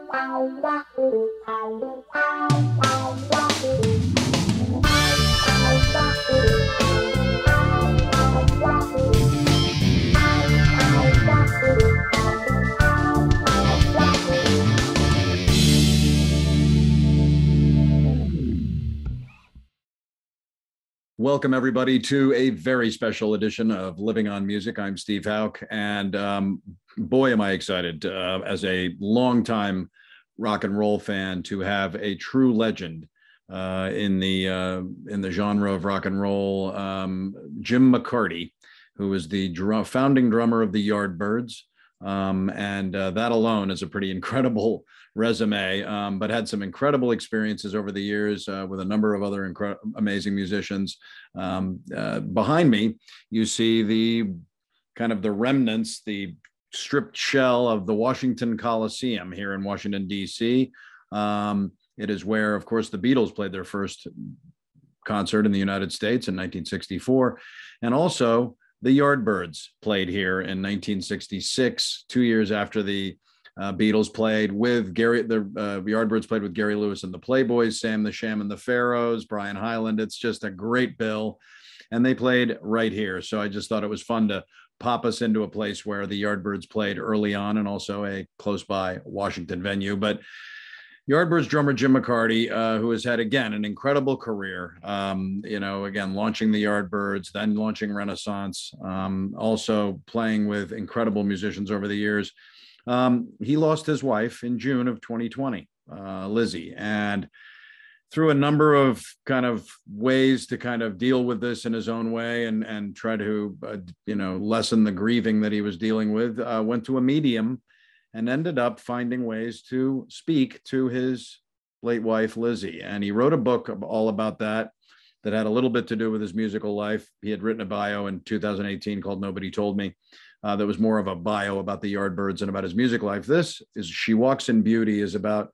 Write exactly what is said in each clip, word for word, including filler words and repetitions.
Welcome, everybody, to a very special edition of Living on Music. I'm Steve Hauk, and um, boy, am I excited uh, as a longtime rock and roll fan to have a true legend uh, in the uh, in the genre of rock and roll, um, Jim McCarty, who is the drum, founding drummer of the Yardbirds. Um, and uh, that alone is a pretty incredible resume, um, but had some incredible experiences over the years uh, with a number of other incre- amazing musicians. Um, uh, behind me, you see the kind of the remnants, the stripped shell of the Washington Coliseum here in Washington, D C. Um, it is where, of course, the Beatles played their first concert in the United States in nineteen sixty-four. And also, the Yardbirds played here in nineteen sixty-six, two years after the uh, Beatles played with Gary. The uh, Yardbirds played with Gary Lewis and the Playboys, Sam the Sham and the Pharaohs, Brian Hyland. It's just a great bill. And they played right here. So I just thought it was fun to pop us into a place where the Yardbirds played early on, and also a close by Washington venue. But Yardbirds drummer Jim McCarty, uh, who has had, again, an incredible career, um, you know, again, launching the Yardbirds, then launching Renaissance, um, also playing with incredible musicians over the years. Um, he lost his wife in June of twenty twenty, uh, Lizzie, and through a number of kind of ways to kind of deal with this in his own way and, and try to, uh, you know, lessen the grieving that he was dealing with, uh, went to a medium and ended up finding ways to speak to his late wife, Lizzie. And he wrote a book all about that, that had a little bit to do with his musical life. He had written a bio in two thousand eighteen called Nobody Told Me, uh, that was more of a bio about the Yardbirds and about his music life. This is She Walks in Beauty, is about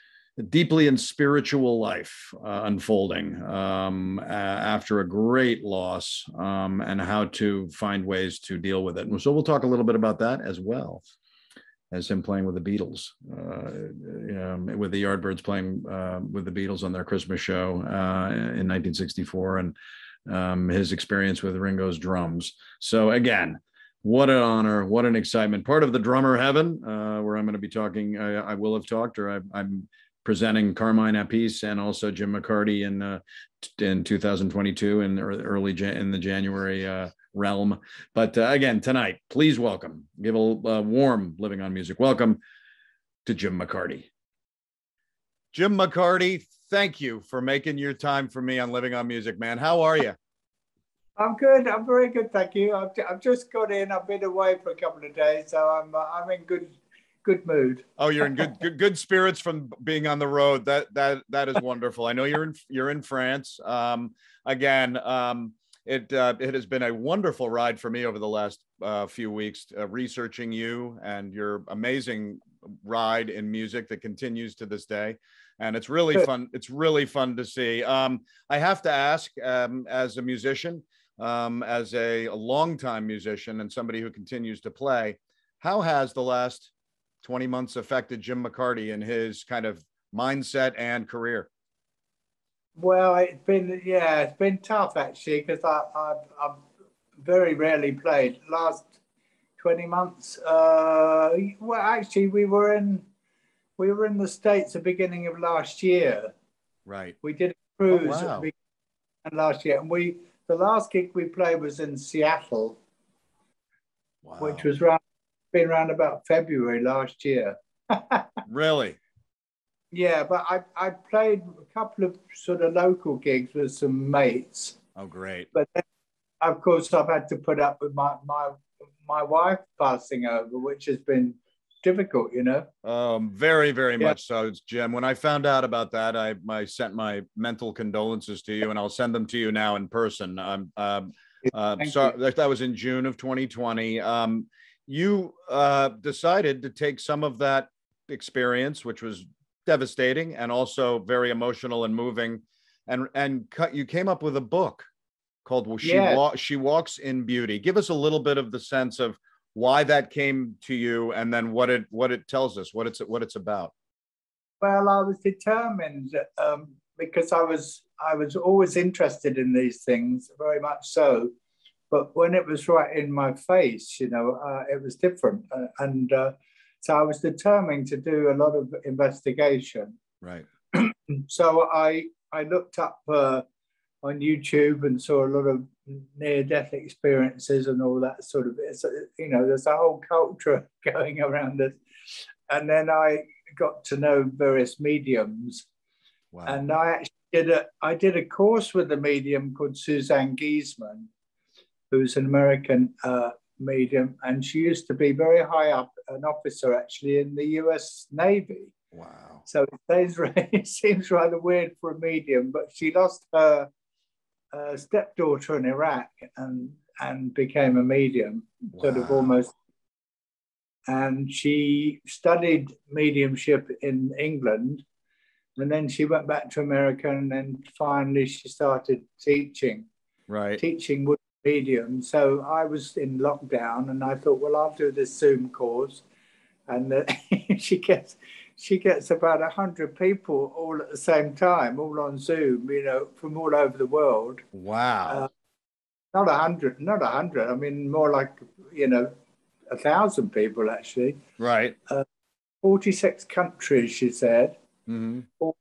a deeply and spiritual life uh, unfolding um, uh, after a great loss, um, and how to find ways to deal with it. And so we'll talk a little bit about that as well as him playing with the Beatles, uh, um, with the Yardbirds playing uh, with the Beatles on their Christmas show uh, in nineteen sixty-four, and um, his experience with Ringo's drums. So again, what an honor, what an excitement. Part of the drummer heaven, uh, where I'm going to be talking, I, I will have talked, or I, I'm presenting Carmine Appice and also Jim McCarty in uh, in two thousand twenty-two in early in the January uh, realm. But uh, again, tonight, please welcome, give a, a warm Living on Music welcome to Jim McCarty. Jim McCarty, thank you for making your time for me on Living on Music, man. How are you? I'm good. I'm very good, thank you. I've, I've just got in. I've been away for a couple of days, so I'm uh, I'm in good good mood. Oh, you're in good good good spirits from being on the road. That that that is wonderful. I know you're in you're in France. Um, again, um, it uh, it has been a wonderful ride for me over the last uh, few weeks, uh, researching you and your amazing ride in music that continues to this day. And it's really Good. fun. It's really fun to see. Um, I have to ask, um, as a musician, um, as a, a longtime musician and somebody who continues to play, how has the last twenty months affected Jim McCarty in his kind of mindset and career? Well, it's been, yeah, it's been tough actually, because I, I, I've very rarely played. Last twenty months, uh, well, actually, we were in, we were in the States at the beginning of last year. Right. We did a cruise oh, wow. at the beginning of last year, and we, the last gig we played was in Seattle, wow. which was around, been around about February last year. Really? Yeah, but I, I played a couple of sort of local gigs with some mates. Oh, great. But then, of course, I've had to put up with my, my, my wife passing over, which has been difficult, you know? Um, very, very yeah. much so, Jim. When I found out about that, I, I sent my mental condolences to you, and I'll send them to you now in person. Um, um, uh, sorry, that, that was in June of twenty twenty. Um, you uh, decided to take some of that experience, which was devastating and also very emotional and moving, and and cut, you came up with a book called She, yeah. Wa- She Walks in Beauty. Give us a little bit of the sense of why that came to you, and then what it what it tells us, what it's what it's about. well, I was determined um, because I was I was always interested in these things, very much so. But when it was right in my face, you know, uh, it was different. Uh, and uh, so I was determined to do a lot of investigation. Right. So I I looked up uh, on YouTube and saw a lot of near-death experiences and all that sort of. It's, you know, there's a whole culture going around this. And then I got to know various mediums. Wow. And I actually did a I did a course with a medium called Suzanne Giesman, who's an American uh, medium, and she used to be very high up, an officer actually in the U S Navy. Wow. So it seems, it seems rather weird for a medium, but she lost her uh, stepdaughter in Iraq and, and became a medium, wow. sort of almost. And she studied mediumship in England, and then she went back to America, and then finally she started teaching. Right. Teaching with medium. So I was in lockdown, and I thought, well, I'll do this Zoom course. And uh, she gets she gets about a hundred people all at the same time, all on Zoom, you know, from all over the world. Wow. Uh, not a hundred, not a hundred. I mean, more like, you know, a thousand people actually. Right. Uh, forty-six countries, she said. Mm-hmm.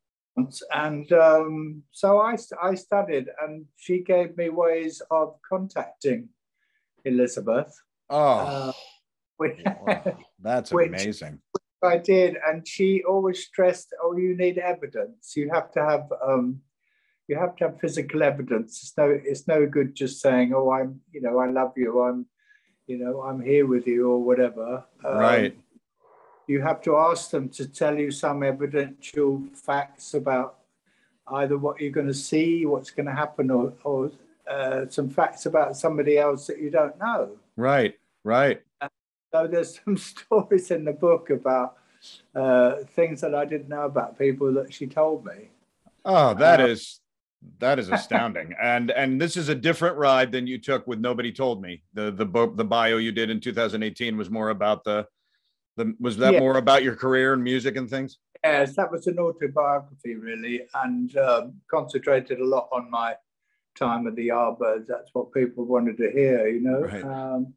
And um, so I, I studied, and she gave me ways of contacting Elizabeth. Oh, uh, which, wow. That's which amazing. I did, and she always stressed, "Oh, you need evidence. You have to have, um, you have to have physical evidence. It's no, it's no good just saying, oh, I'm, you know, I love you. I'm, you know, I'm here with you, or whatever." Um, right. You have to ask them to tell you some evidential facts about either what you're going to see, what's going to happen, or, or uh, some facts about somebody else that you don't know. Right, right. And so there's some stories in the book about uh, things that I didn't know about people that she told me. Oh, that uh, is that is astounding. and and this is a different ride than you took with Nobody Told Me. The the book, the bio you did in two thousand eighteen was more about the The, was that yeah. more about your career and music and things? Yes, that was an autobiography, really, and um, concentrated a lot on my time at the Yardbirds. That's what people wanted to hear, you know. Right. Um,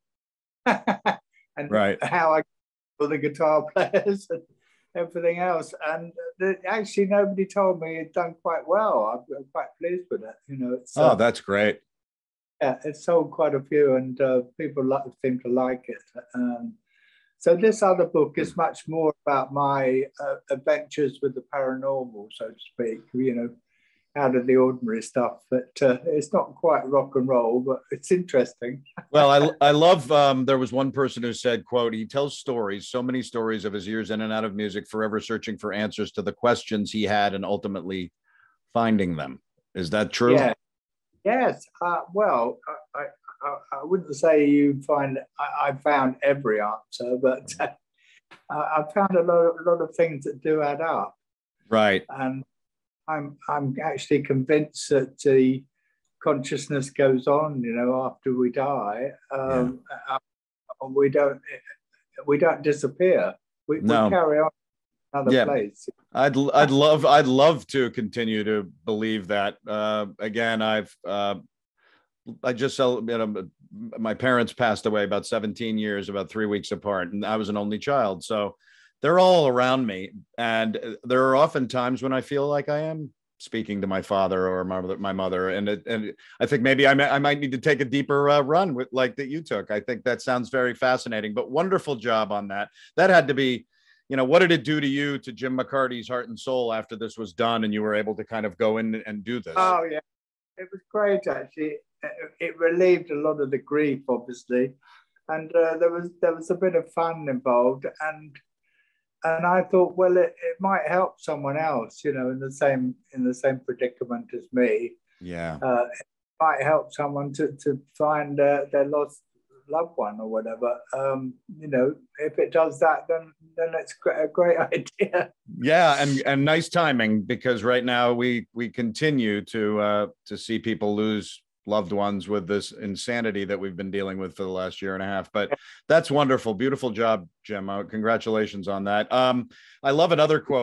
and right. how I got the guitar players and everything else. And the, actually, nobody told me it'd done quite well. I'm quite pleased with it, you know. It's, oh, uh, that's great. Yeah, it sold quite a few, and uh, people like, seem to like it. Um, So this other book is much more about my uh, adventures with the paranormal, so to speak, you know, out of the ordinary stuff. But uh, it's not quite rock and roll, but it's interesting. Well, I, I love, um, there was one person who said, quote, he tells stories, so many stories of his years in and out of music, forever searching for answers to the questions he had and ultimately finding them. Is that true? Yeah. Yes. Uh, well, I, I I wouldn't say you find I, I found every answer, but uh, I found a lot, of, a lot of things that do add up. Right. And I'm I'm actually convinced that the consciousness goes on, you know, after we die. Um, yeah. uh, we don't we don't disappear. We, no. we carry on another yeah. place. I'd I'd love I'd love to continue to believe that. Uh, again, I've. Uh, I just, you know, my parents passed away about seventeen years, about three weeks apart, and I was an only child. So they're all around me. And there are often times when I feel like I am speaking to my father or my, my mother. And it, and I think maybe I, may, I might need to take a deeper uh, run with like that you took. I think that sounds very fascinating, but wonderful job on that. That had to be, you know, what did it do to you, to Jim McCarty's heart and soul after this was done and you were able to kind of go in and do this? Oh, yeah. It was great, actually. It relieved a lot of the grief, obviously, and uh, there was there was a bit of fun involved, and and I thought, well, it, it might help someone else, you know, in the same in the same predicament as me. Yeah, uh, it might help someone to to find uh, their lost loved one or whatever. Um, you know, if it does that, then then it's a great idea. Yeah, and and nice timing, because right now we we continue to uh, to see people lose loved ones with this insanity that we've been dealing with for the last year and a half. But that's wonderful. Beautiful job, Jim. Uh, congratulations on that. Um, I love another quote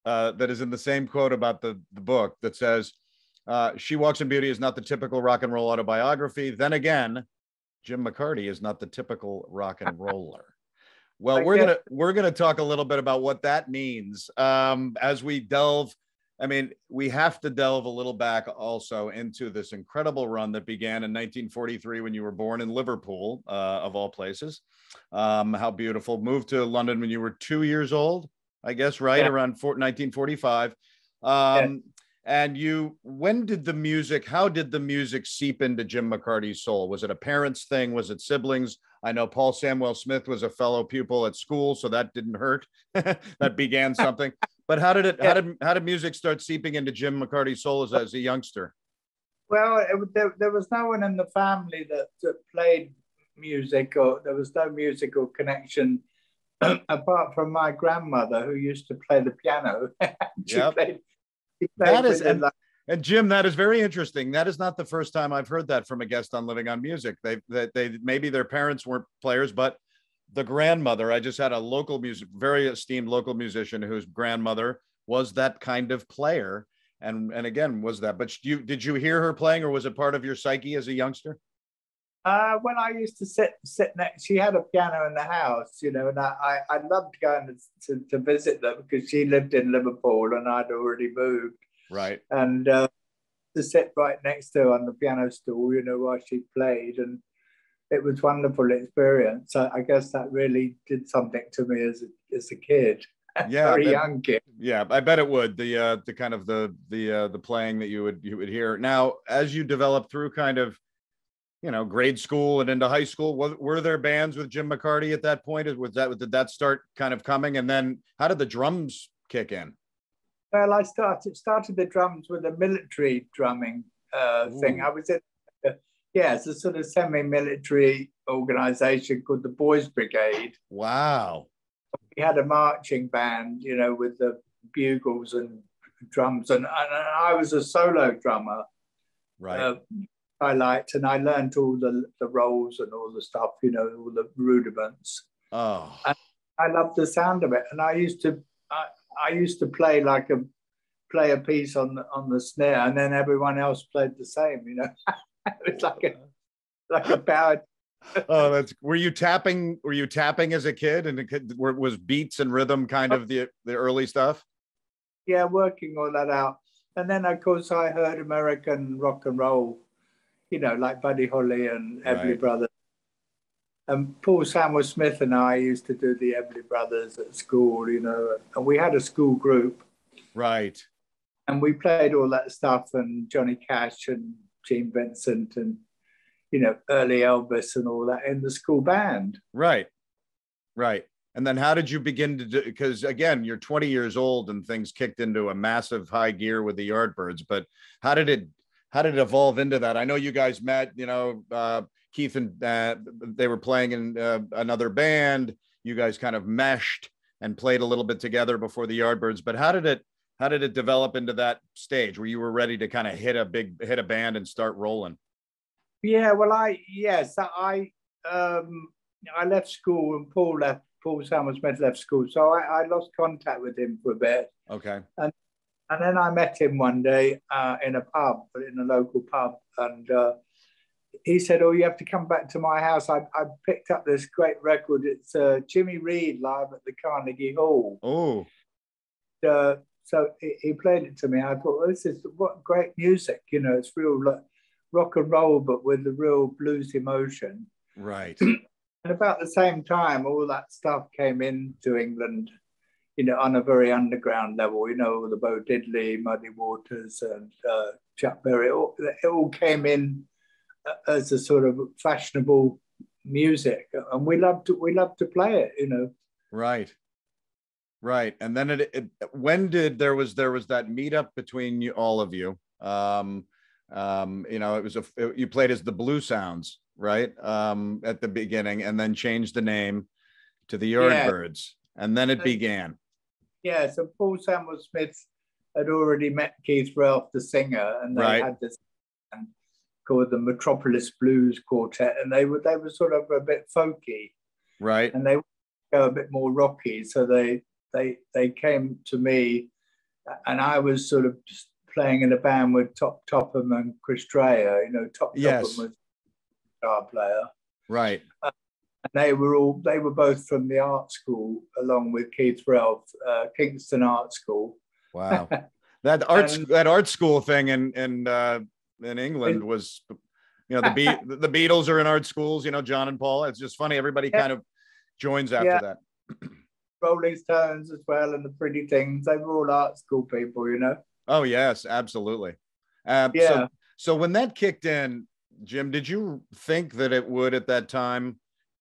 uh, that is in the same quote about the, the book that says, uh, She Walks in Beauty is not the typical rock and roll autobiography. Then again, Jim McCarty is not the typical rock and roller. Well, we're gonna we're gonna talk a little bit about what that means um, as we delve. I mean, we have to delve a little back also into this incredible run that began in nineteen forty-three when you were born in Liverpool, uh, of all places. Um, how beautiful! Moved to London when you were two years old, I guess, right yeah. around nineteen forty-five. Um, yeah. And you, when did the music, how did the music seep into Jim McCarty's soul? Was it a parents thing? Was it siblings? I know Paul Samuel Smith was a fellow pupil at school, so that didn't hurt. That began something. But how did it, how did, how did music start seeping into Jim McCarty's soul as, as a youngster? Well, it, there, there was no one in the family that, that played music, or there was no musical connection apart from my grandmother, who used to play the piano. She yep. played That is, and, and Jim, that is very interesting. That is not the first time I've heard that from a guest on Living on Music. They, they, they maybe their parents weren't players, but the grandmother, I just had a local music, very esteemed local musician whose grandmother was that kind of player. And, and again, was that, but you, did you hear her playing, or was it part of your psyche as a youngster? Uh, when I used to sit sit next, she had a piano in the house, you know, and I, I, I loved going to, to visit them because she lived in Liverpool and I'd already moved. Right. And uh, to sit right next to her on the piano stool, you know, while she played. And it was a wonderful experience. So I guess that really did something to me as a, as a kid. Yeah, very bet, young kid. Yeah, I bet it would. The uh, the kind of the the uh, the playing that you would you would hear. Now, as you develop through kind of, you know, grade school and into high school, were, were there bands with Jim McCarty at that point? Was that, did that start kind of coming? And then how did the drums kick in? Well, I started started the drums with a military drumming uh, thing. I was in, uh, yeah, it's a sort of semi-military organization called the Boys Brigade. Wow. We had a marching band, you know, with the bugles and drums, and, and I was a solo drummer. Right. Uh, I liked, and I learned all the, the roles and all the stuff, you know, all the rudiments. Oh. And I loved the sound of it. And I used to, I, I used to play like a, play a piece on the, on the snare, and then everyone else played the same, you know. It was like a, like a power. Oh, that's, were you tapping, were you tapping as a kid, and it was beats and rhythm kind of the, the early stuff? Yeah, working all that out. And then, of course, I heard American rock and roll, you know, like Buddy Holly and Everly right. Brothers. And Paul Samuel Smith and I used to do the Everly Brothers at school, you know, and we had a school group. Right. And we played all that stuff, and Johnny Cash and Gene Vincent and, you know, early Elvis and all that in the school band. Right. Right. And then how did you begin to do, because again, you're twenty years old and things kicked into a massive high gear with the Yardbirds, but how did it, how did it evolve into that? I know you guys met, you know, uh, Keith and uh, they were playing in uh, another band. You guys kind of meshed and played a little bit together before the Yardbirds, but how did it, how did it develop into that stage where you were ready to kind of hit a big, hit a band and start rolling? Yeah, well, I, yes, I, um, I left school and Paul left, Paul Samuel Smith left school. So I, I lost contact with him for a bit. Okay. And and then I met him one day uh, in a pub, in a local pub. And uh, he said, oh, you have to come back to my house. I, I picked up this great record. It's uh, Jimmy Reed live at the Carnegie Hall. Oh. Uh, so he, he played it to me. I thought, well, this is what great music. You know, it's real like, rock and roll, but with the real blues emotion. Right. And about the same time, all that stuff came into England, you know, on a very underground level, you know, the Bo Diddley, Muddy Waters and uh, Chuck Berry, it all, it all came in as a sort of fashionable music. And we loved to, we loved to play it, you know. Right. Right. And then it, it when did, there was, there was that meetup between you, all of you. Um, um, you know, it was a, it, you played as the Blue Sounds, right? Um, at the beginning, and then changed the name to the Yardbirds. Yeah. And then it began. Yeah, so Paul Samuel Smith had already met Keith Relf, the singer, and they right. had this band called the Metropolis Blues Quartet, and they were they were sort of a bit folky, right? And they would go a bit more rocky. So they they they came to me and I was sort of just playing in a band with Top Topham and Chris Dreyer. You know, Top Yes. Topham was a guitar player. Right. Uh, and they were all they were both from the art school, along with Keith Relf, uh, Kingston Art School. Wow. That art And, that art school thing in in uh, in England it, was, you know, the Be- the Beatles are in art schools. You know, John and Paul. It's just funny. Everybody yeah. kind of joins after yeah. that. Rolling Stones as well, and the Pretty Things. They were all art school people, you know. Oh yes, absolutely. Uh, Yeah. So so when that kicked in, Jim, did you think that it would at that time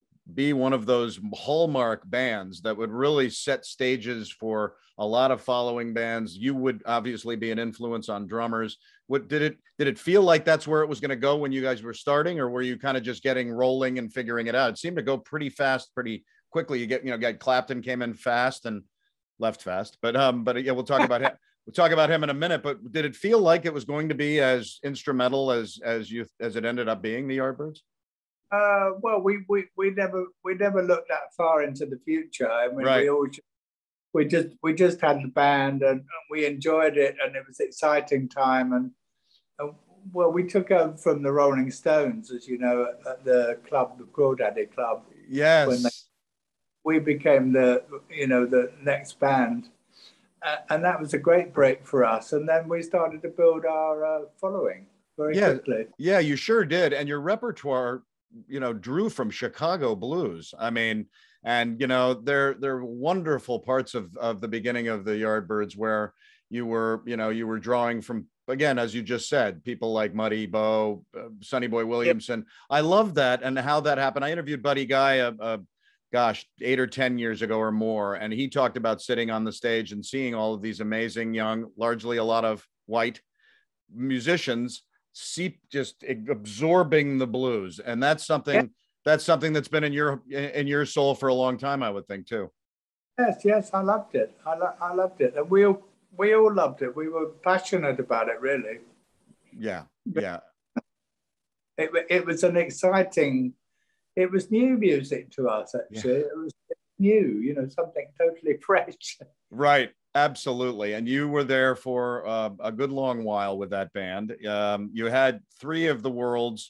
be one of those hallmark bands that would really set stages for a lot of following bands? You would obviously be an influence on drummers. What did it did it feel like that's where it was going to go when you guys were starting, or were you kind of just getting rolling and figuring it out? It seemed to go pretty fast, pretty quickly. You get, you know, got Clapton came in fast and left fast, but um, but yeah, we'll talk about him. We'll talk about him in a minute. But did it feel like it was going to be as instrumental as as you as it ended up being, the Yardbirds? Uh, well, we, we we never we never looked that far into the future. I mean, Right. we always we just we just had the band, and, and we enjoyed it, and it was an exciting time. And, and well, we took over from the Rolling Stones, as you know, at, at the club, the Crawdaddy Club. Yes. When they, we became the you know the next band, uh, and that was a great break for us. And then we started to build our uh, following very yeah. quickly. Yeah, you sure did. And your repertoire, you know, drew from Chicago blues. I mean, and you know, there there are wonderful parts of of the beginning of the Yardbirds where you were, you know, you were drawing from, again, as you just said, people like Muddy Bo, uh, Sonny Boy Williamson. Yeah. I love that, and how that happened. I interviewed Buddy Guy, uh, uh, gosh, eight or ten years ago or more, and he talked about sitting on the stage and seeing all of these amazing young, largely a lot of white musicians, seep just absorbing the blues. And that's something yeah. that's something that's been in your in your soul for a long time, I would think, too. Yes, yes, I loved it. I, lo- I loved it. And we all, we all loved it. We were passionate about it, really. Yeah, yeah. It, it was an exciting, it was new music to us, actually. Yeah. It was new, you know, something totally fresh. Right. Absolutely. And you were there for uh, a good long while with that band. Um, you had three of the world's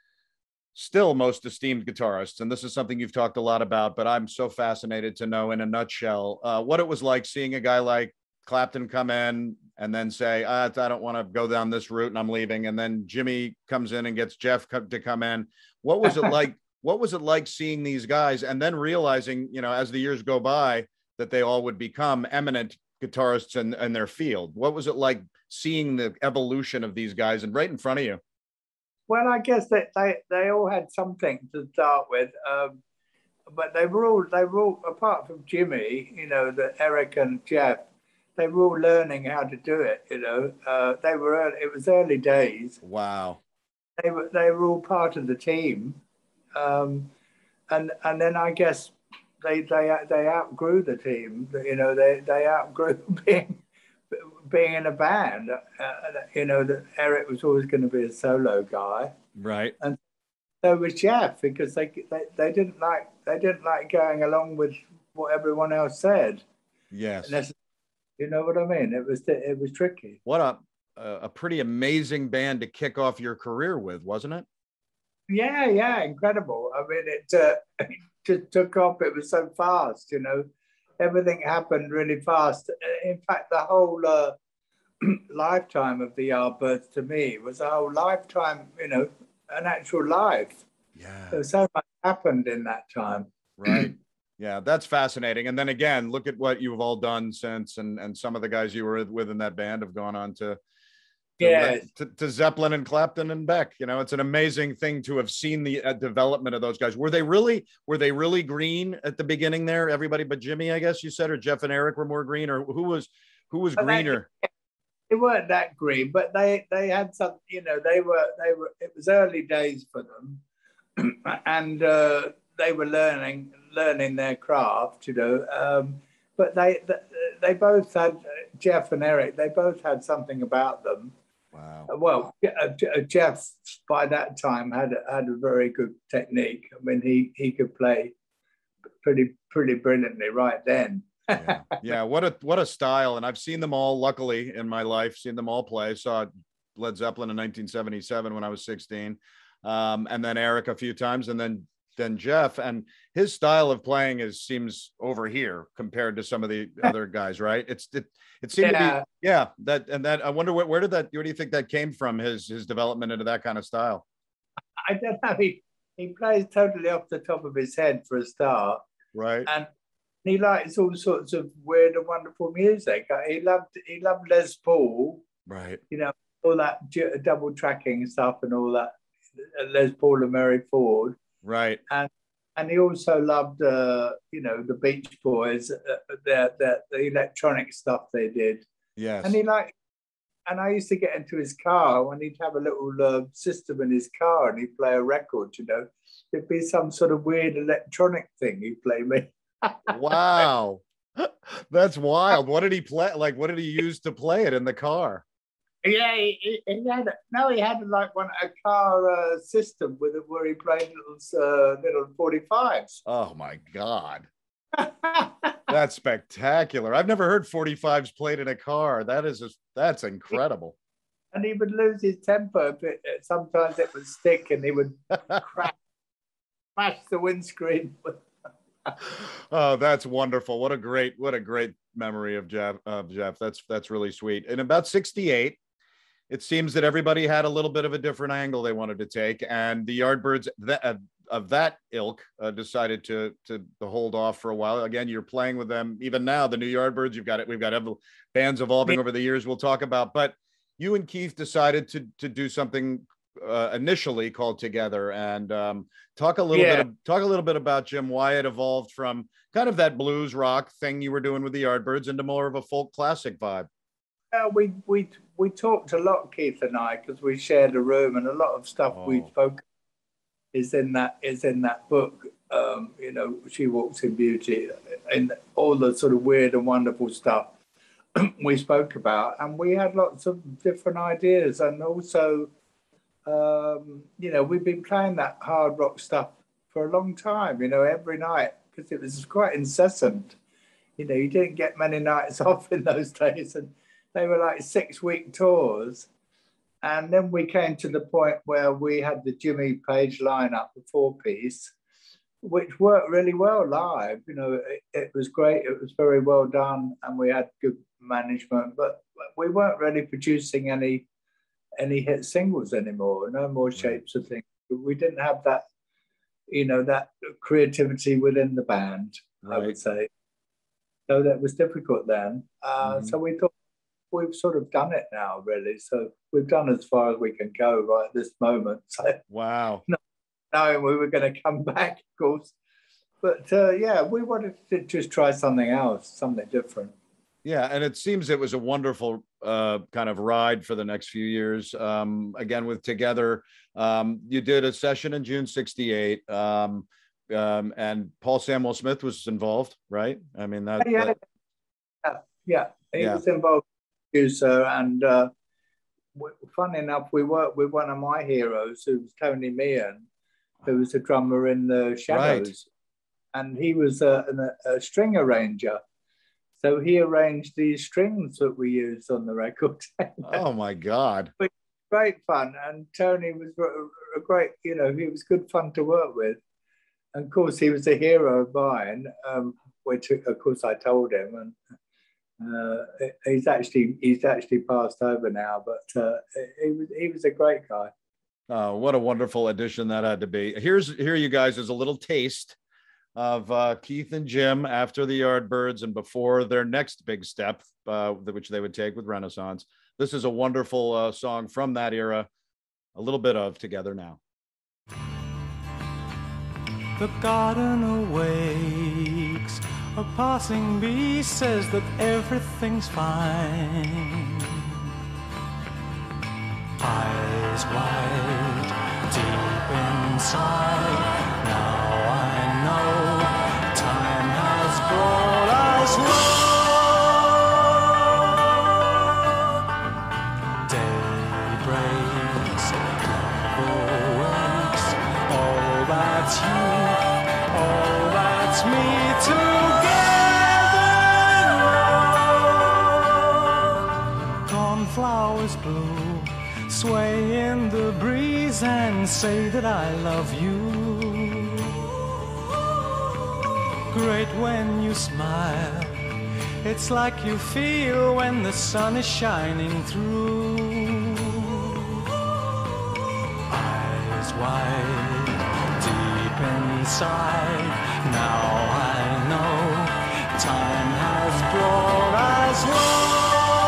still most esteemed guitarists. And this is something you've talked a lot about, but I'm so fascinated to know in a nutshell uh, what it was like seeing a guy like Clapton come in and then say, ah, I don't want to go down this route and I'm leaving. And then Jimmy comes in and gets Jeff to come in. What was it like? What was it like seeing these guys and then realizing, you know, as the years go by, that they all would become eminent guitarists in, in their field? What was it like seeing the evolution of these guys and right in front of you? Well, I guess that they, they all had something to start with, um, but they were all they were all, apart from Jimmy, you know, the Eric and Jeff, they were all learning how to do it. You know, uh, they were early, it was early days. Wow. They were they were all part of the team, um, and and then I guess they they they outgrew the team. You know, they they outgrew being. being in a band, uh, you know, that Eric was always going to be a solo guy, right? And so was Jeff, because they, they they didn't like they didn't like going along with what everyone else said. Yes, you know what I mean. It was it was tricky. What a a pretty amazing band to kick off your career with, wasn't it? Yeah, yeah, incredible. I mean, it, uh, it just took off. It was so fast, you know. Everything happened really fast. In fact, the whole uh, lifetime of the Yardbirds to me was a whole lifetime, you know, an actual life. Yeah. So, so much happened in that time. Right. Yeah, that's fascinating. And then again, look at what you've all done since, and, and some of the guys you were with in that band have gone on to, to, yeah. to, to Zeppelin and Clapton and Beck. You know, it's an amazing thing to have seen the uh, development of those guys. Were they really, were they really green at the beginning there? Everybody but Jimmy, I guess you said, or Jeff and Eric were more green, or who was, who was greener? They, they weren't that green, but they, they had some, you know, they were, they were, it was early days for them. and uh, they were learning, learning their craft, you know, um, but they, they both had, Jeff and Eric, they both had something about them. Wow. Well, Jeff by that time had had a very good technique. I mean, he he could play pretty pretty brilliantly right then. Yeah. Yeah. What a what a style. And I've seen them all, luckily, in my life, seen them all play. Saw Led Zeppelin in nineteen seventy-seven when I was sixteen. Um, and then Eric a few times, and then then Jeff. And his style of playing is seems over here compared to some of the other guys, right? It's it it seemed yeah. to be yeah, that and that I wonder where, where did that where do you think that came from, his his development into that kind of style? I don't know. He he plays totally off the top of his head for a start. Right. And he likes all sorts of weird and wonderful music. He loved he loved Les Paul. Right. You know, all that double tracking stuff and all that, Les Paul and Mary Ford. Right. And and he also loved, uh, you know, the Beach Boys, uh, the, the the electronic stuff they did. Yes. And he liked, and I used to get into his car when he'd have a little uh, system in his car and he'd play a record, you know. It'd be some sort of weird electronic thing he'd play me. Wow. That's wild. What did he play? Like, what did he use to play it in the car? Yeah, he, he had no, he had like one a car uh, system with it where he played little uh, little forty-fives. Oh my God, that's spectacular! I've never heard forty-fives played in a car. That is just, that's incredible. And he would lose his temper. But sometimes it would stick, and he would crash, smash the windscreen. Oh, that's wonderful! What a great, what a great memory of Jeff. Of Jeff, that's that's really sweet. In about sixty-eight, it seems that everybody had a little bit of a different angle they wanted to take, and the Yardbirds that, uh, of that ilk uh, decided to, to to hold off for a while. Again, you're playing with them even now. The new Yardbirds, you've got it. We've got bands evolving over the years. We'll talk about, but you and Keith decided to to do something uh, initially called Together, and um, talk a little yeah. bit talk a little bit about, Jim, why it evolved from kind of that blues rock thing you were doing with the Yardbirds into more of a folk classic vibe. Uh, we we we talked a lot, Keith and I, because we shared a room, and a lot of stuff oh. we spoke is in that is in that book. Um, you know, She Walks in Beauty, and all the sort of weird and wonderful stuff we spoke about, and we had lots of different ideas, and also, um, you know, we've been playing that hard rock stuff for a long time. You know, every night, because it was quite incessant. You know, you didn't get many nights off in those days, and they were like six-week tours. And then we came to the point where we had the Jimmy Page lineup, the four-piece, which worked really well live. You know, it, it was great. It was very well done, and we had good management. But we weren't really producing any any hit singles anymore. No more Shapes of Things. We didn't have that, you know, that creativity within the band, right. I would say. So that was difficult then. Uh, mm-hmm. So we thought, we've sort of done it now, really. So we've done as far as we can go right at this moment. So wow. Not knowing we were going to come back, of course. But uh, yeah, we wanted to just try something else, something different. Yeah, and it seems it was a wonderful uh, kind of ride for the next few years. Um, again, with Together, um, you did a session in June sixty-eight, um, um, and Paul Samuel Smith was involved, right? I mean, that. Yeah, that... yeah, yeah, he yeah. was involved. So, and uh, funny enough, we worked with one of my heroes, who was Tony Meehan, who was a drummer in the Shadows, right. And he was a, a, a string arranger. So he arranged these strings that we used on the record. Oh my God! But great fun, and Tony was a, a great, you know, he was good fun to work with. And of course, he was a hero of mine, um, which of course I told him, and. Uh, he's actually he's actually passed over now, but uh, he was he was a great guy. Oh, what a wonderful addition that had to be. Here's here you guys is a little taste of uh, Keith and Jim after the Yardbirds and before their next big step, uh, which they would take with Renaissance. This is a wonderful uh, song from that era. A little bit of Together Now. The garden awakes. A passing bee says that everything's fine. Eyes wide, deep inside. Now I know time has brought us love. Day breaks, love awakes. All that's you, all that's me too. flowers bloom, sway in the breeze and say that I love you. Great when you smile, it's like you feel when the sun is shining through. Eyes wide, deep inside, now I know time has brought us one.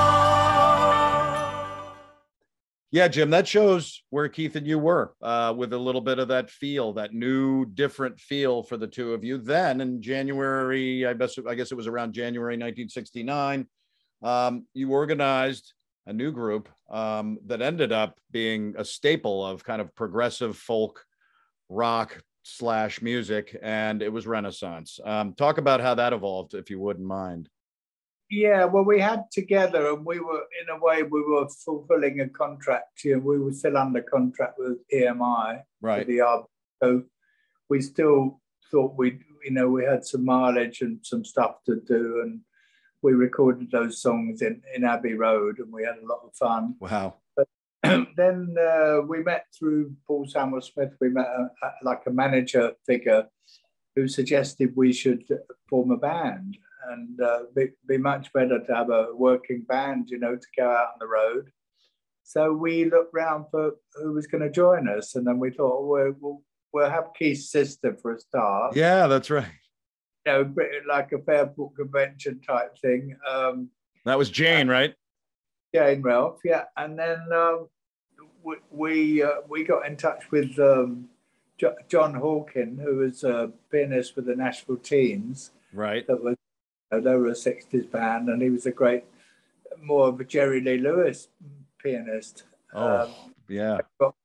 Yeah, Jim, that shows where Keith and you were, uh, with a little bit of that feel, that new, different feel for the two of you. Then in January, I guess, I guess it was around January nineteen sixty-nine, um, you organized a new group um, that ended up being a staple of kind of progressive folk rock slash music, and it was Renaissance. Um, talk about how that evolved, if you wouldn't mind. Yeah, well, we had together, and we were, in a way, we were fulfilling a contract. You know, we were still under contract with E M I, right? For the album, so we still thought we, you know, we had some mileage and some stuff to do, and we recorded those songs in in Abbey Road, and we had a lot of fun. Wow. But then uh, we met through Paul Samuel Smith. We met a, a, like a manager figure who suggested we should form a band. And uh, be, be much better to have a working band, you know, to go out on the road. So we looked round for who was going to join us, and then we thought, well, we'll, we'll have Keith's sister for a start. Yeah, that's right. You know, like a Fairport convention type thing. Um, that was Jane, right? Jane Ralph, yeah. And then um, we we, uh, we got in touch with um, jo- John Hawkin, who was a pianist with the Nashville Teens. Right. That was. They were a sixties band, and he was a great, more of a Jerry Lee Lewis pianist. Oh, um, yeah.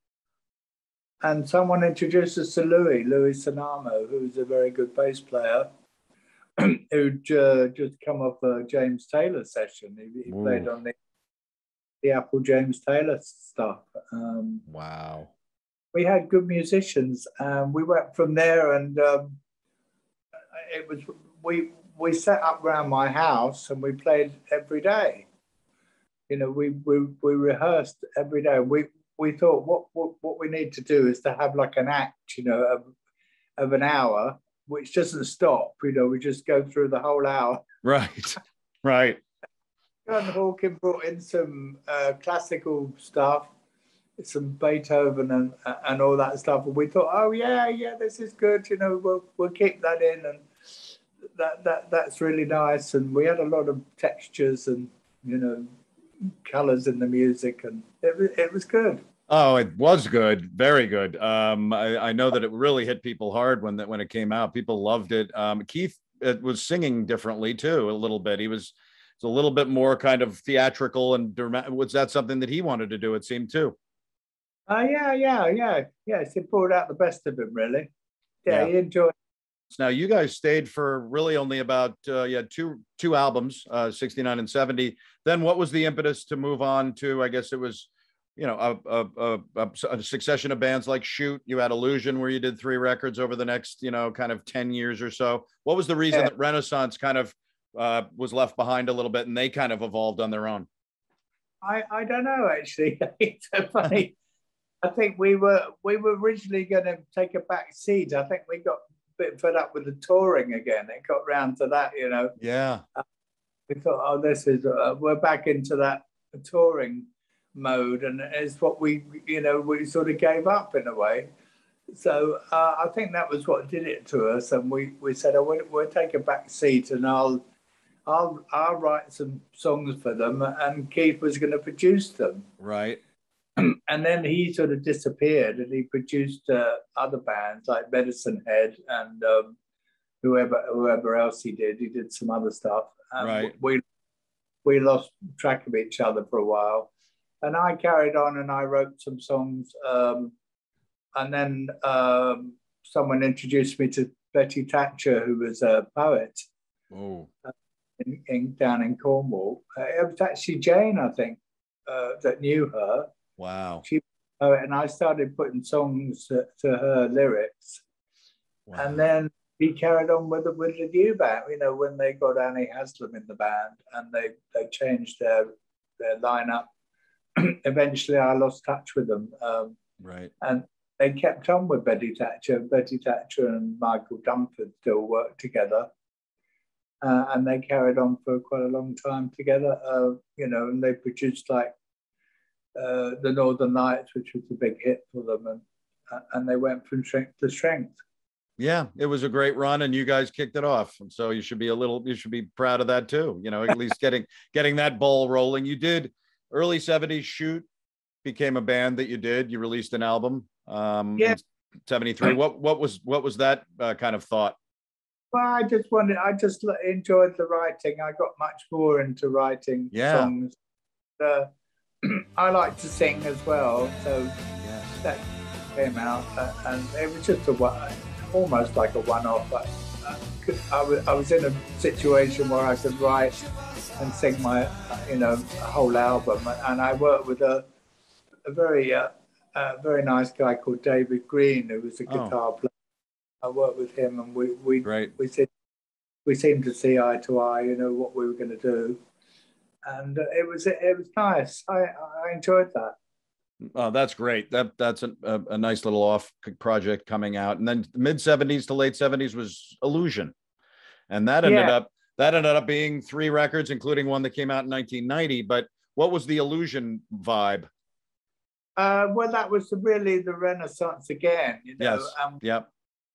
And someone introduced us to Louis, Louis Sonamo, who's a very good bass player, who'd uh, just come off a James Taylor session. He, he played on the, the Apple James Taylor stuff. Um, wow. We had good musicians. Um, we went from there, and um, it was, we, we set up around my house and we played every day. You know, we we, we rehearsed every day. We we thought what, what what we need to do is to have like an act, you know, of, of an hour, which doesn't stop. You know, we just go through the whole hour. Right, right. John Hawkin brought in some uh, classical stuff, some Beethoven and and all that stuff, and we thought, oh yeah, yeah, this is good. You know, we'll we'll keep that in and. That that that's really nice, and we had a lot of textures and, you know, colors in the music, and it was it was good. Oh, it was good, very good. Um, I, I know that it really hit people hard when that when it came out. People loved it. Um, Keith it was singing differently too, a little bit. He was, was a little bit more kind of theatrical and dramatic. Was that something that he wanted to do? It seemed too. Uh, yeah, yeah, yeah, yes. It brought out the best of him, really. Yeah, yeah. He enjoyed. Now you guys stayed for really only about uh, yeah two two albums, uh, sixty-nine and seventy. Then what was the impetus to move on to? I guess it was, you know, a, a, a, a succession of bands like Shoot. You had Illusion, where you did three records over the next, you know, kind of ten years or so. What was the reason yeah. that Renaissance kind of uh, was left behind a little bit, and they kind of evolved on their own? I I don't know actually. It's so funny. I think we were we were originally going to take a back seat. I think we got bit fed up with the touring again. It got round to that, you know. Yeah. Uh, we thought, oh, this is uh, we're back into that touring mode, and it's what we, you know, we sort of gave up in a way. So uh, I think that was what did it to us, and we we said, oh, we'll, we'll take a back seat, and I'll I'll I'll write some songs for them, and Keith was going to produce them. Right. And then he sort of disappeared, and he produced uh, other bands like Medicine Head and um, whoever whoever else he did. He did some other stuff. Um, right. We we lost track of each other for a while, and I carried on and I wrote some songs. Um, and then um, someone introduced me to Betty Thatcher, who was a poet. Oh. Uh, in, in, down in Cornwall. Uh, it was actually Jane, I think, uh, that knew her. Wow. She, uh, and I started putting songs to, to her lyrics. Wow. And then he carried on with the, with the new band, you know, when they got Annie Haslam in the band, and they, they changed their, their lineup. eventually I lost touch with them. Um, Right. and they kept on with Betty Thatcher. Betty Thatcher and Michael Dunford still worked together. Uh, and they carried on for quite a long time together, uh, you know, and they produced like uh, The Northern Lights, which was a big hit for them. And, uh, and they went from strength to strength. Yeah, it was a great run, and you guys kicked it off. And so you should be a little, you should be proud of that too. You know, at least getting getting that ball rolling. You did early seventies shoot, became a band that you did. You released an album. Um, yeah. in seventy-three. What what was what was that uh, kind of thought? Well, I just wanted, I just enjoyed the writing. I got much more into writing Yeah. songs. Uh, I like to sing as well, so Yes. that came out, uh, and it was just a one, almost like a one-off. I, I, could, I, was, I was in a situation where I could write and sing my, you know, a whole album, and I worked with a, a very, uh, uh, very nice guy called David Green, who was a Oh. guitar player. I worked with him, and we we Right. we seemed, we seemed to see eye to eye, you know, what we were going to do, and uh, it was it was nice. I I enjoyed that. Oh, that's great. That that's a, a, a nice little off project coming out. And then mid seventies to late seventies was Illusion, and that ended Yeah. up that ended up being three records, including one that came out in nineteen ninety. But what was the Illusion vibe? Uh, well, that was really the Renaissance again, you know. Yes. Um, Yep.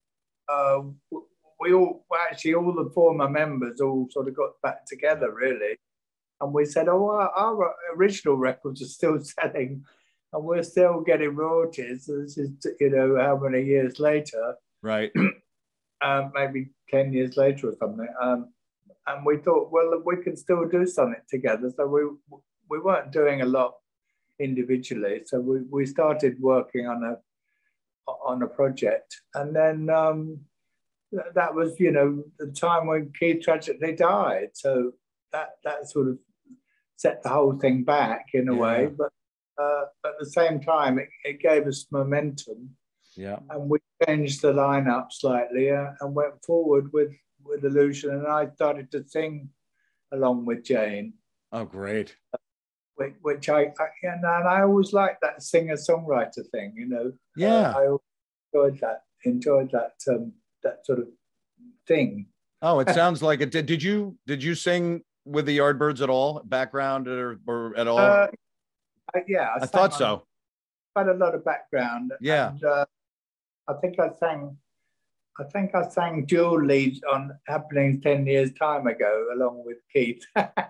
uh, we all well, actually all the former members all sort of got back together really, and we said, "Oh, our, our original records are still selling, and we're still getting royalties." This is, you know, how many years later? Right. um, maybe ten years later or something. Um, and we thought, well, we can still do something together. So we we weren't doing a lot individually. So we, we started working on a on a project, and then um, th- that was, you know, the time when Keith tragically died. So that that sort of set the whole thing back in a Yeah. way, but uh, at the same time, it, it gave us momentum. Yeah. And we changed the lineup slightly uh, and went forward with, with Illusion. And I started to sing along with Jane, Oh, great. which, which I, I and I always liked that singer-songwriter thing, you know. Yeah. Uh, I enjoyed that, enjoyed that um, that sort of thing. Oh, it sounds like it. Did, did you did you sing with the Yardbirds at all, background or, or at all? Uh, I, yeah, I sang thought on- so. had a lot of background. Yeah. And, uh, I think I sang, I think I sang dual leads on Happenings ten years time ago, along with Keith.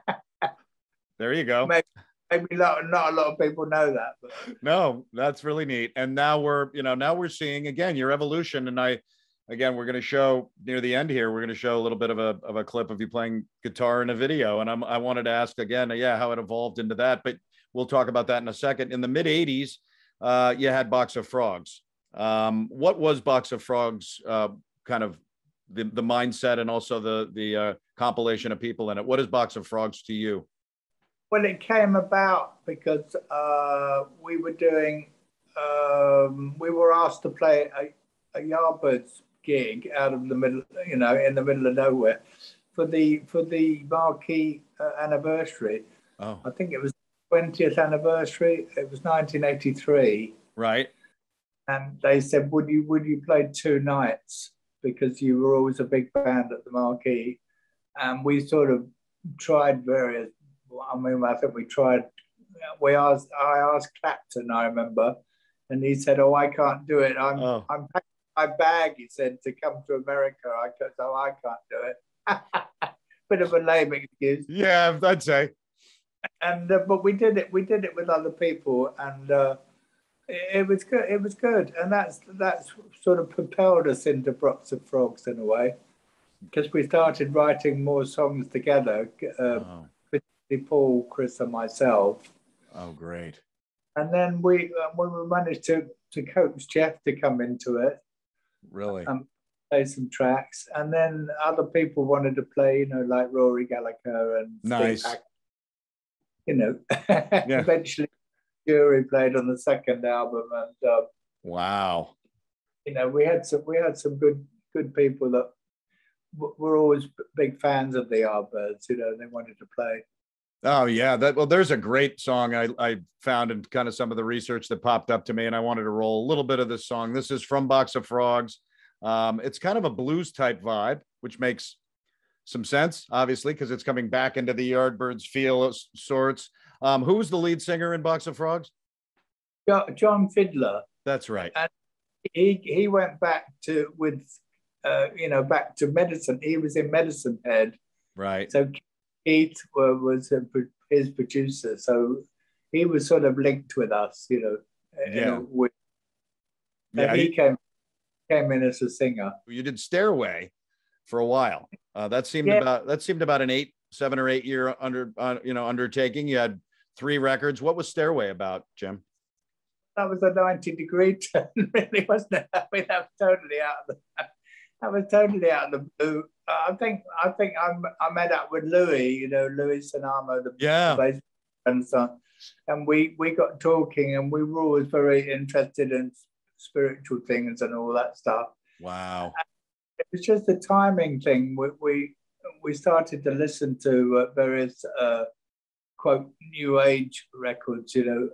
There you go. maybe maybe not, not a lot of people know that. But. No, that's really neat. And now we're, you know, now we're seeing again your evolution. And I, again, we're going to show near the end here, we're going to show a little bit of a of a clip of you playing guitar in a video. And I'm, I wanted to ask again, yeah, how it evolved into that. But we'll talk about that in a second. In the mid eighties, uh, you had Box of Frogs. Um, what was Box of Frogs? Uh, kind of the the mindset and also the the uh, compilation of people in it. What is Box of Frogs to you? Well, it came about because uh, we were doing, um, we were asked to play a, a Yardbirds gig out of the middle, you know, in the middle of nowhere, for the for the marquee uh, anniversary. Oh, I think it was twentieth anniversary. It was nineteen eighty-three, right. and they said, "Would you would you play two nights because you were always a big band at the marquee?" And we sort of tried various. I mean, I think we tried. We asked. I asked Clapton. I remember, and he said, "Oh, I can't do it. I'm Oh. I'm packing my bag." He said to come to America. I said, "Oh, I can't do it." Bit of a lame excuse. Yeah, I'd say. And uh, but we did it. We did it with other people, and uh, it, it was good. It was good, and that's that's sort of propelled us into Box of Frogs in a way, because we started writing more songs together. Uh, Oh, Paul, Chris, and myself, oh, great. and then we uh, when we managed to to coax Jeff to come into it, Really? um, play some tracks, and then other people wanted to play, you know, like Rory Gallagher and Nice. Steve Hack, you know. Eventually, Jury played on the second album, and uh, Wow. you know, we had some we had some good good people that w- were always b- big fans of the Yardbirds. You know, they wanted to play. Oh yeah, that well, there's a great song I, I found in kind of some of the research that popped up to me, and I wanted to roll a little bit of this song. This is from Box of Frogs. Um, it's kind of a blues type vibe, which makes some sense, obviously, because it's coming back into the Yardbirds feel of sorts. Um, who was the lead singer in Box of Frogs? John Fiddler. That's right. And he he went back to with uh, you know back to Medicine. He was in Medicine Head. Right. So Keith was his producer, so he was sort of linked with us, you know. Yeah. With, yeah. He, he came came in as a singer. You did Stairway for a while. Uh, that seemed yeah. about that seemed about an eight, seven or eight year under uh, you know undertaking. You had three records. What was Stairway about, Jim? That was a ninety degree turn, really, wasn't it? I mean, that was totally out of the that was totally out of the blue. I think I think I'm, I met up with Louis, you know, Louis Sanamo, the yeah, bass and so, and we we got talking, and we were always very interested in spiritual things and all that stuff. Wow, and it was just the timing thing. We we, we started to listen to uh, various uh, quote new age records, you know,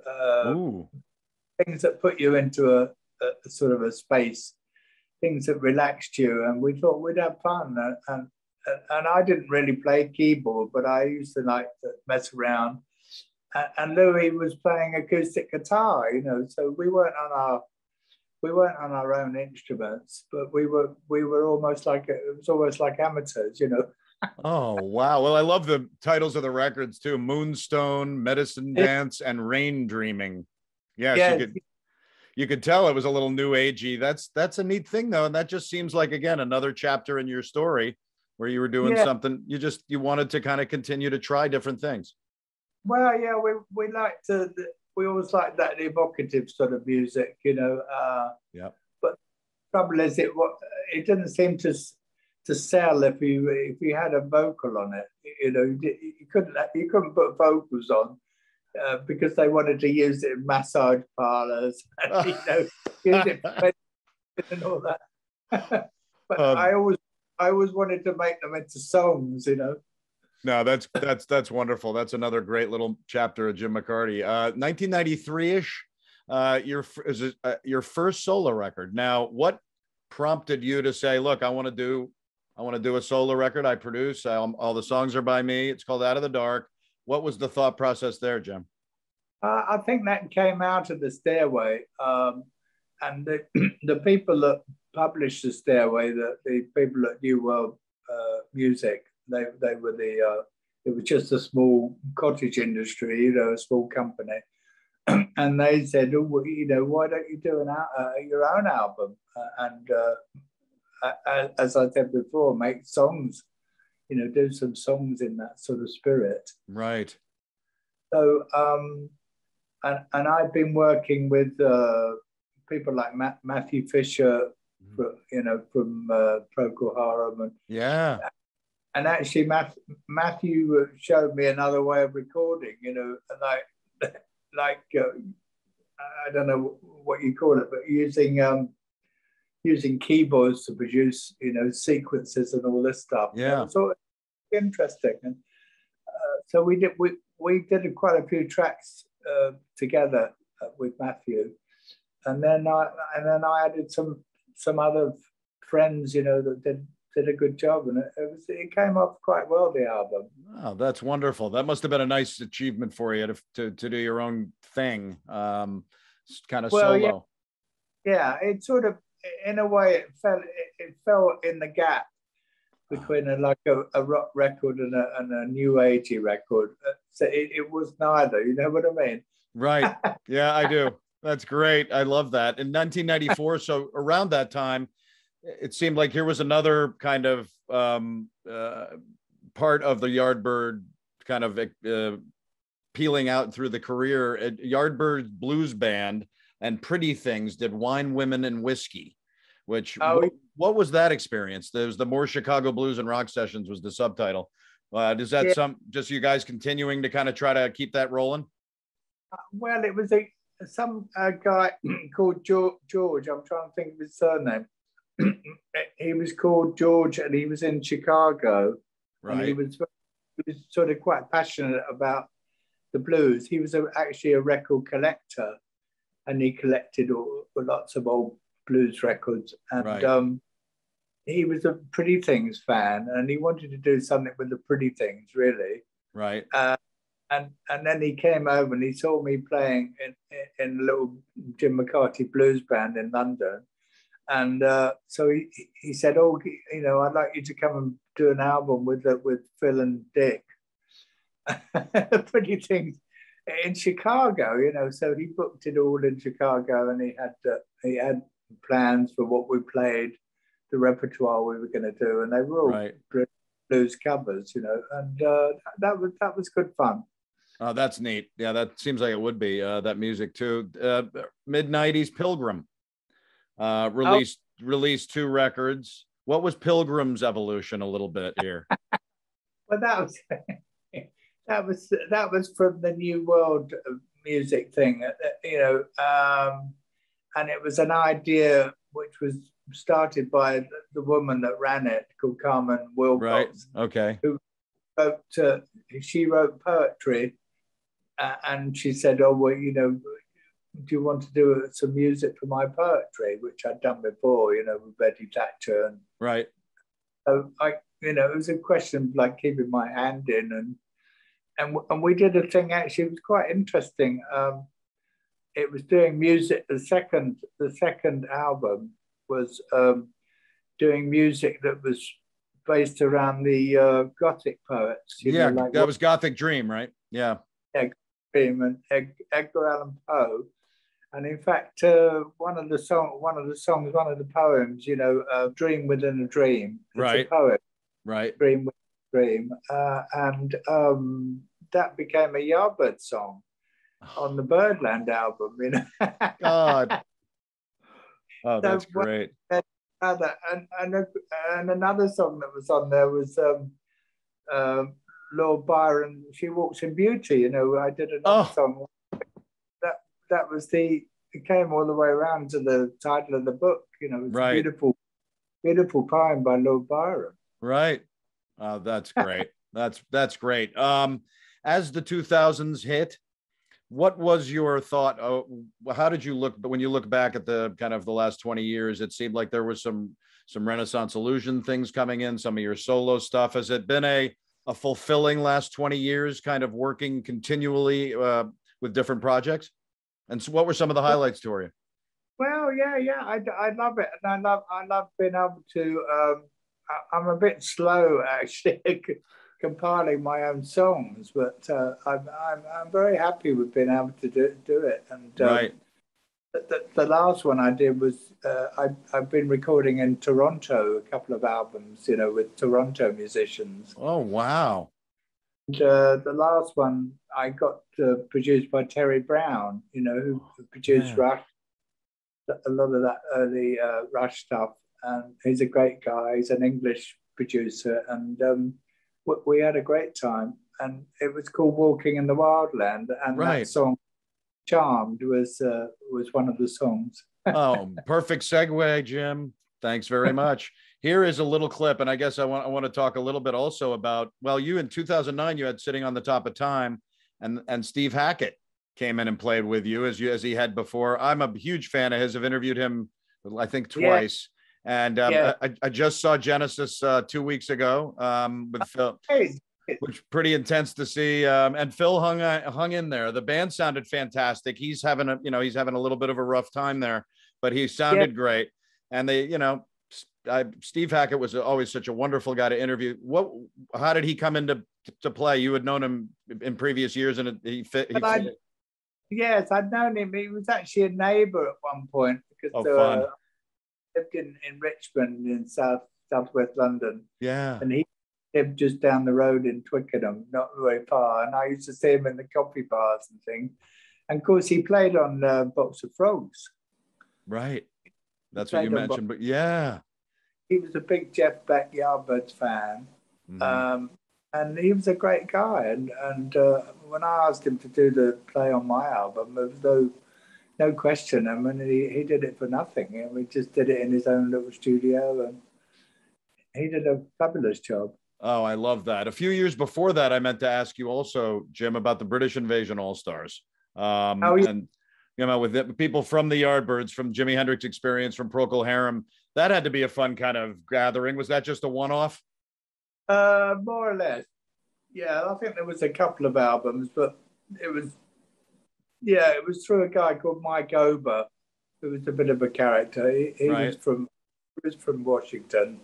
uh, things that put you into a, a, a sort of a space. Things that relaxed you, and we thought we'd have fun. And, and and I didn't really play keyboard, but I used to like to mess around. And, and Louis was playing acoustic guitar, you know. So we weren't on our we weren't on our own instruments, but we were we were almost like it was almost like amateurs, you know. Oh wow! Well, I love the titles of the records too: Moonstone, Medicine Dance, and Rain Dreaming. Yes, yes. You could. You could tell it was a little new agey. That's that's a neat thing though, and that just seems like again another chapter in your story where you were doing yeah. something. You just you wanted to kind of continue to try different things. Well, yeah, we we like to we always like that evocative sort of music, you know. Uh, yeah. But the trouble is, it it didn't seem to to sell if you if you had a vocal on it. You know, you, you couldn't you couldn't put vocals on. Uh, because they wanted to use it in massage parlors, and, you know, use it for and all that. But um, I always, I always wanted to make them into songs, you know. No, that's that's that's wonderful. That's another great little chapter of Jim McCarty. Uh, nineteen ninety-three-ish, uh, your is it, uh, your first solo record. Now, what prompted you to say, "Look, I want to do, I want to do a solo record. I produce. I, all the songs are by me. It's called Out of the Dark." What was the thought process there, Jim? Uh, I think that came out of the Stairway, um, and the, the people that published the Stairway, the, the people at New World uh, Music, they they were the uh, it was just a small cottage industry, you know, a small company, and they said, oh, well, you know, why don't you do an uh, your own album? Uh, and uh, as I said before, make songs. You know, do some songs in that sort of spirit. Right. So, um, and and I've been working with uh, people like Matt, Matthew Fisher, mm. for, you know, from uh, Procol Harum, and yeah. And actually, Matt, Matthew showed me another way of recording. You know, like like uh, I don't know what you call it, but using um, using keyboards to produce, you know, sequences and all this stuff. Yeah. So interesting. And uh, so we did, we, we did quite a few tracks uh, together uh, with Matthew. And then I, and then I added some, some other friends, you know, that did, did a good job. And it, it was, it came off quite well, the album. Oh, that's wonderful. That must've been a nice achievement for you to, to, to do your own thing. Um, kind of well, solo. Yeah. yeah, it sort of, in a way, it fell. It, it fell in the gap between a, like a, a rock record and a, and a new agey record. So it, it was neither. You know what I mean? Right. Yeah, I do. That's great. I love that. In nineteen ninety-four, so around that time, it seemed like here was another kind of um, uh, part of the Yardbird kind of uh, peeling out through the career. Yardbird Blues Band and Pretty Things did Wine, Women, and Whiskey, which, oh, what, what was that experience? There's the More Chicago Blues and Rock Sessions was the subtitle. Uh, does that yeah. some, just you guys continuing to kind of try to keep that rolling? Uh, well, it was a some uh, guy called George, George, I'm trying to think of his surname. He was called George and he was in Chicago. Right. And he was was sort of quite passionate about the blues. He was a, actually a record collector, and he collected all, lots of old blues records. And Right. um, he was a Pretty Things fan, and he wanted to do something with the Pretty Things, really. Right. Uh, and and then he came over and he saw me playing in, in a little Jim McCarthy blues band in London. And uh, so he, he said, oh, you know, I'd like you to come and do an album with with Phil and Dick. Pretty Things in Chicago, you know. So he booked it all in Chicago, and he had uh, he had plans for what we played, the repertoire we were going to do, and they were all Right. blues covers, you know. And uh, that was that was good fun. Oh, that's neat. Yeah, that seems like it would be uh, that music too. Uh, Mid nineties, Pilgrim uh, released oh. released two records. What was Pilgrim's evolution a little bit here? Well, that was that was that was from the New World music thing, you know, um, and it was an idea which was started by the woman that ran it, called Carmen Wilcox. Right. Okay. Who wrote? Uh, she wrote poetry. Uh, and she said, oh, well, you know, do you want to do some music for my poetry, which I'd done before, you know, with Betty Thatcher. And right. So I, you know, it was a question of like keeping my hand in. And and, and we did a thing, actually, it was quite interesting. Um, it was doing music. The second, the second album was um, doing music that was based around the uh, Gothic poets. You yeah, know, like that what, was Gothic Dream, right? Yeah. Yeah. And Edgar Allan Poe, and in fact, uh, one of the song, one of the songs, one of the poems, you know, uh, "Dream Within a Dream." It's right. a poem. Right. Dream Within a Dream, uh, and um, that became a Yardbird song on the Birdland album. You know. God. Oh, that's so, great. Another and, and and another song that was on there was. Um, uh, Lord Byron, She Walks in Beauty, you know. I did another oh. song. That that was the, it came all the way around to the title of the book, you know. It's right. a beautiful, beautiful poem by Lord Byron. Right. Oh, that's great. that's that's great. Um, as the two thousands hit, what was your thought? Oh, how did you look, but when you look back at the kind of the last twenty years, it seemed like there was some some Renaissance Illusion things coming in, some of your solo stuff. Has it been a a fulfilling last twenty years, kind of working continually uh, with different projects? And so what were some of the highlights to you? Well, yeah, yeah, I, I love it. And I love, I love being able to, um, I, I'm a bit slow actually compiling my own songs, but uh, I'm, I'm, I'm very happy with being able to do, do it. And um, right. The, the last one I did was uh, I, I've been recording in Toronto a couple of albums, you know, with Toronto musicians. Oh, wow. And, uh, the last one I got uh, produced by Terry Brown, you know, who, who produced yeah. Rush, a lot of that early uh, Rush stuff. And he's a great guy. He's an English producer. And um, we had a great time. And it was called Walking in the Wildland. And right. that song, Charmed, was uh, was one of the songs. Oh, perfect segue, Jim. Thanks very much. Here is a little clip, and I guess I want I want to talk a little bit also about, well, you in two thousand nine, you had Sitting on the Top of Time, and and Steve Hackett came in and played with you as you as he had before. I'm a huge fan of his. I've interviewed him, I think, twice. Yeah. And um, yeah. I, I just saw Genesis uh, two weeks ago um, with Phil. Hey. Which pretty intense to see, um, and Phil hung uh, hung in there. The band sounded fantastic. He's having a you know he's having a little bit of a rough time there, but he sounded yeah. great. And they you know I, Steve Hackett was always such a wonderful guy to interview. What how did he come into to play? You had known him in previous years, and he fit. He I, yes, I'd known him. He was actually a neighbour at one point because oh, uh, fun. I lived in, in Richmond in South Southwest London. Yeah, and he. Lived just down the road in Twickenham, not very far, and I used to see him in the coffee bars and things. And of course, he played on uh, Box of Frogs. Right, that's what you mentioned. But yeah, he was a big Jeff Beck Yardbirds fan, mm-hmm. um, and he was a great guy. And and uh, when I asked him to do the play on my album, there was no no question. I mean, he, he did it for nothing, and we just did it in his own little studio, and he did a fabulous job. Oh, I love that. A few years before that, I meant to ask you also, Jim, about the British Invasion All-Stars. Um, Oh, yeah. And, you know, with it, people from the Yardbirds, from Jimi Hendrix Experience, from Procol Harum, that had to be a fun kind of gathering. Was that just a one-off? Uh, more or less. Yeah, I think there was a couple of albums, but it was, yeah, it was through a guy called Mike Ober, who was a bit of a character. He, he Right. was from he was from Washington.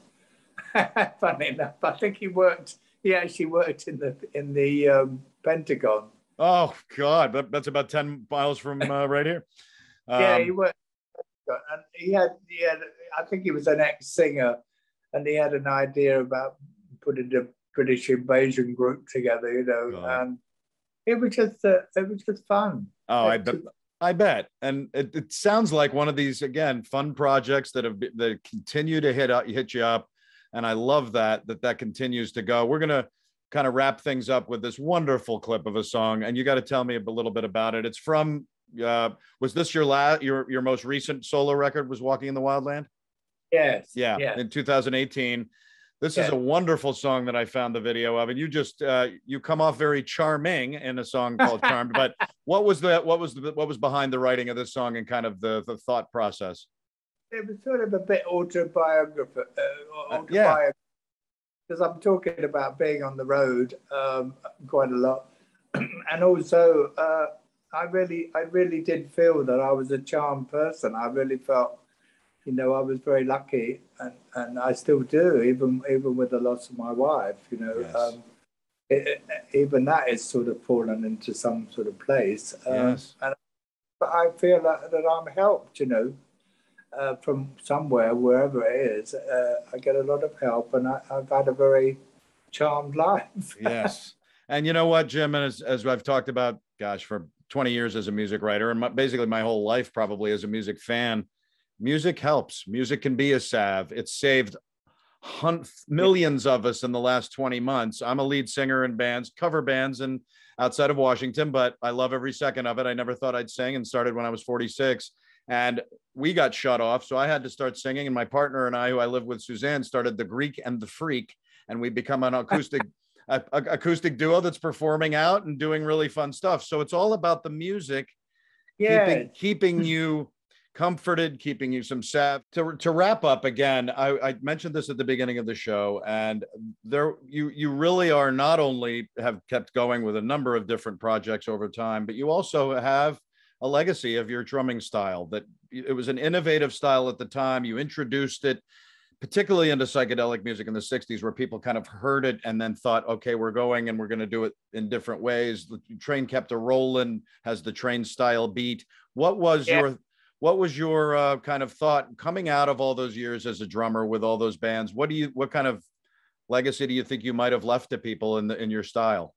Funny enough, I think he worked. He actually worked in the in the um, Pentagon. Oh, God, that, that's about ten miles from uh, right here. Um, Yeah, he worked, and he had he had. I think he was an ex-singer, and he had an idea about putting the British Invasion group together. You know, God. and it was just uh, it was just fun. Oh, I bet. I bet. And it, it sounds like one of these, again, fun projects that have been- that continue to hit up, hit you up. And I love that, that that continues to go. We're going to kind of wrap things up with this wonderful clip of a song. And you got to tell me a little bit about it. It's from, uh, was this your last, your, your most recent solo record was Walking in the Wildland? Yes. Yeah. Yes. In two thousand eighteen. This Yeah. is a wonderful song that I found the video of, and you just uh, you come off very charming in a song called "Charmed." But what was the what was the what was behind the writing of this song and kind of the the thought process? It was sort of a bit autobiographical, uh, Uh, yeah. autobiographical, because I'm talking about being on the road um, quite a lot, and also uh, I really, I really did feel that I was a charmed person. I really felt, you know, I was very lucky, and, and I still do, even even with the loss of my wife. You know, Yes. um, it, it, even that is sort of fallen into some sort of place. Um, Yes. and but I feel that, that I'm helped. You know. Uh, from somewhere, wherever it is, uh, I get a lot of help, and I, I've had a very charmed life. Yes. And you know what, Jim, and as, as I've talked about, gosh, for twenty years as a music writer, and my, basically my whole life probably as a music fan, music helps. Music can be a salve. It's saved hun- millions of us in the last twenty months. I'm a lead singer in bands, cover bands, and outside of Washington, but I love every second of it. I never thought I'd sing, and started when I was forty-six. And we got shut off, so I had to start singing. And my partner and I, who I live with, Suzanne, started the Greek and the Freak, and we become an acoustic a, a, acoustic duo that's performing out and doing really fun stuff. So it's all about the music, Yeah. keeping keeping you comforted, keeping you some salve. To to wrap up again, I, I mentioned this at the beginning of the show, and there you you really are not only have kept going with a number of different projects over time, but you also have a legacy of your drumming style. That it was an innovative style at the time. You introduced it particularly into psychedelic music in the sixties, where people kind of heard it and then thought, okay, we're going and we're going to do it in different ways. The train kept a rolling, has the train style beat. What was Yeah. your what was your uh, kind of thought coming out of all those years as a drummer with all those bands? What do you what kind of legacy do you think you might have left to people in the in your style?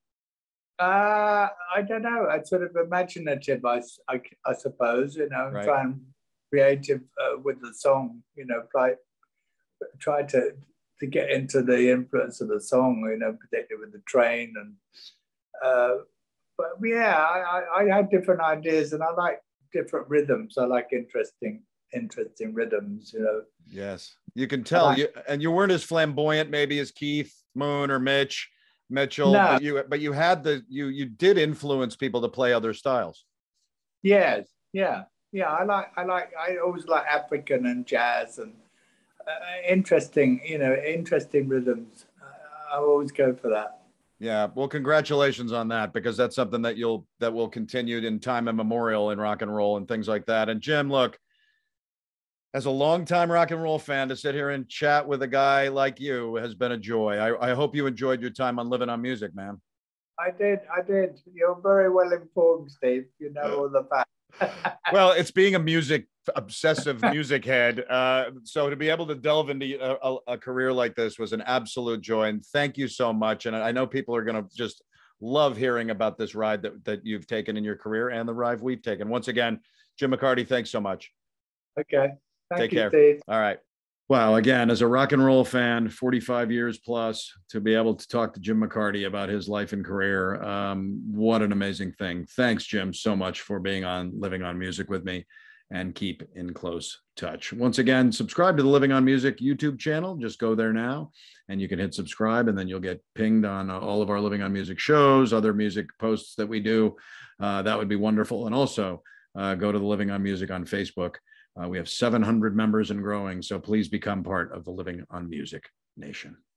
Uh, I don't know. It's sort of imaginative, I, s- I, I suppose, you know, Right. try and creative uh, with the song, you know, try, try to, to get into the influence of the song, you know, particularly with the train. And, uh, but yeah, I, I, I had different ideas, and I like different rhythms. I like interesting, interesting rhythms, you know. Yes, you can tell. like- You and you weren't as flamboyant maybe as Keith Moon or Mitch Mitchell, No. but you but you had the you you did influence people to play other styles. Yes, yeah, yeah. I like, I like, I always like African and jazz and uh, interesting, you know, interesting rhythms. Uh, I always go for that. Yeah, well, congratulations on that, because that's something that you'll that will continue in time immemorial in rock and roll and things like that. And Jim, look, as a longtime rock and roll fan, to sit here and chat with a guy like you has been a joy. I, I hope you enjoyed your time on Living on Music, man. I did, I did. You're very well informed, Steve. You know all the facts. Well, it's being a music obsessive music head. Uh, so to be able to delve into a, a, a career like this was an absolute joy. And thank you so much. And I know people are going to just love hearing about this ride that, that you've taken in your career and the ride we've taken. Once again, Jim McCarty, thanks so much. Okay. Thank Take you, care. Steve. All right. Wow. Again, as a rock and roll fan, forty-five years plus, to be able to talk to Jim McCarty about his life and career, um, what an amazing thing. Thanks, Jim, so much for being on Living on Music with me. and keep in close touch. Once again, subscribe to the Living on Music YouTube channel. Just go there now and you can hit subscribe, and then you'll get pinged on all of our Living on Music shows, other music posts that we do. Uh, that would be wonderful. And also uh, go to the Living on Music on Facebook. Uh, we have seven hundred members and growing, so please become part of the Living on Music Nation.